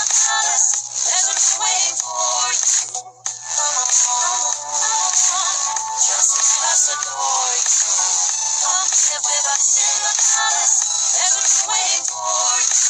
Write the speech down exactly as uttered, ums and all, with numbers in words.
palace. There's a waiting for you. Come on, come on, just let us adore you. Come live with us in the palace. There's a waiting for you.